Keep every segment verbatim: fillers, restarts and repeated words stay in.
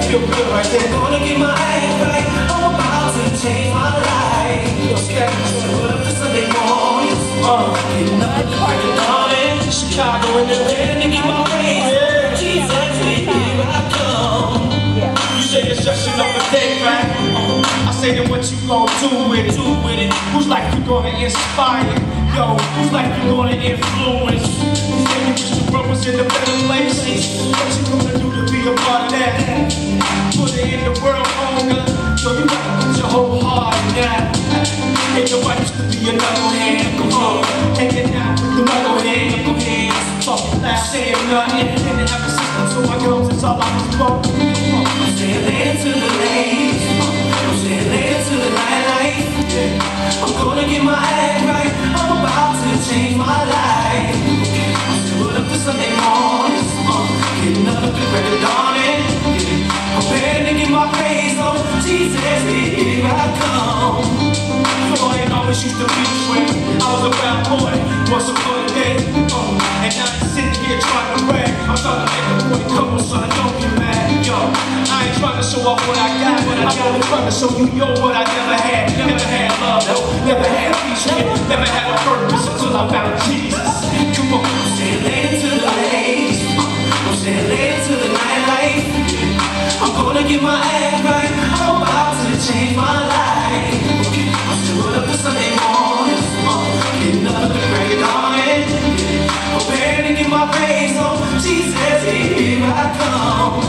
feel good right there. I'm gonna get my act right. I'm about to change my life. Okay, so what up to Sunday mornings? Uh, getting up at the break of dawn in Chicago in the land to get my raise. Yeah. Jesus, here I come. Yeah. You say it's just another day, right? Uh, I say then what you gon' do with it? Do with it? Whose life you gonna inspire? Yo, whose life you gonna influence? You say you wish the world was in a better place. What you gonna do to be a part of that? Put it in the world hunger. So you gotta put your whole heart in that. Ain't nobody used to be a knucklehead. Come on, hanging out with the knucklehead, knuckleheads. Talking loud, saying nothing. Didn't have a system, so my girls, it's all I was want. I'm saying later to the ladies. I'm saying later to the nightlife. Yeah. I'm gonna get my act right. I'm about to change my life. I'm still up to Sunday mornings. Uh, getting up at the break of dawn. Yeah. I'm ready to get my praise on. Jesus, here I come. Boy, I always used to be this way. I was a bad boy, once upon a day. Uh, and now I'm sitting here trying to brag. I'm trying to make a boy come on, son, don't get mad. Yo, I ain't trying to show off what I got. I'm only trying to show you, yo, what I never had. Never had love, no, never had peace, never had a purpose until I found Jesus. Come on, I'm saying later to the ladies. I'm saying later to the nightlife. I'm gonna get my act right. I'm about to change my life. I'm still up to Sunday mornings. Uh, getting up at the break of dawn. Yeah. I'm ready to get my praise on. Jesus, here I come.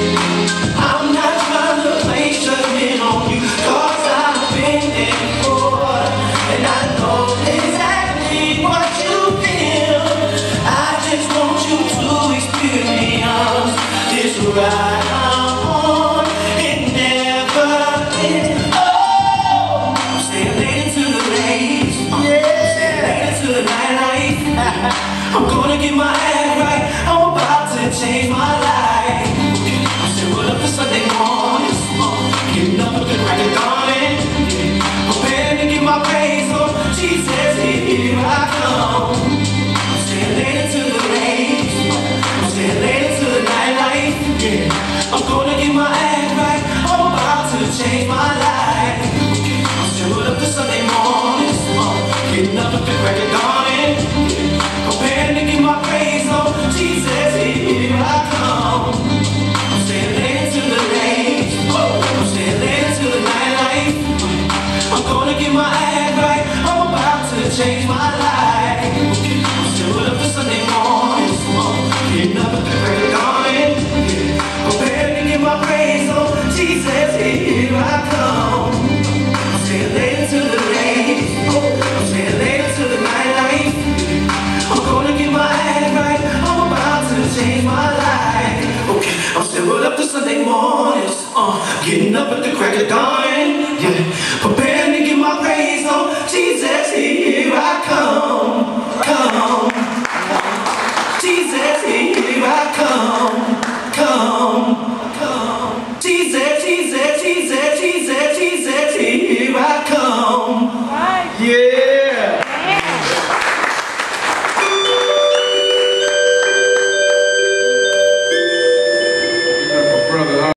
I'm not trying to play judgment on you, cause I've been there before, and I know exactly what you feel. I just want you to experience this ride I'm on. It never ends. Oh, I'm staying later to the ladies. I'm staying later to the nightlife. I'm gonna get my act right. I'm about to change my life. I'm still up to Sunday mornings. Uh, getting up at the break of dawn. Yeah. I'm ready to get my praise on. Jesus, here I come. I'm staying later to the ladies. I'm staying later to the nightlife. Yeah. I'm gonna get my act right. I'm about to change my life. I'm still up to Sunday mornings. Uh, getting up at the break of dawn. Yeah. I'm ready to get my praise on. Jesus, here I come. I'm staying later to the ladies. I'm staying later to the nightlife. I'm gonna get my act right. I'm about to change my life. I'm still up to Sunday mornings. Uh, getting up at the break of dawn. Yeah. I'm ready to get my praise on. Jesus, here I come. I'm staying later to the ladies. I'm staying later to the nightlife. I'm gonna get my act right. I'm about to change my life. Okay, I'm still up to Sunday mornings. Uh, getting up at the crack of dawn. Yeah, prepare.